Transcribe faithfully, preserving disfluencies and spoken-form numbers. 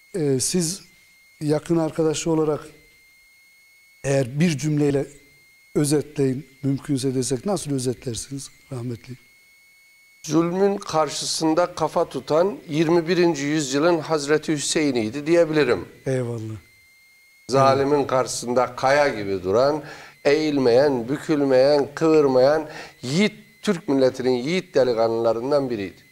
e, siz yakın arkadaşı olarak eğer bir cümleyle özetleyin, mümkünse desek nasıl özetlersiniz rahmetli? Zulmün karşısında kafa tutan yirmi birinci yüzyılın Hazreti Hüseyin'iydi diyebilirim. Eyvallah. Zalimin karşısında kaya gibi duran, eğilmeyen, bükülmeyen, kıvırmayan yiğit, Türk milletinin yiğit delikanlılarından biriydi.